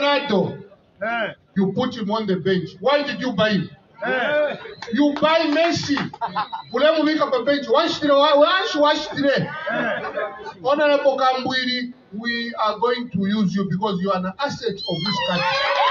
Ronaldo, you put him on the bench. Why did you buy him? You buy Messi. Ulemu wika pa bench. Honorable Kambwiri, we are going to use you because you are an asset of this country.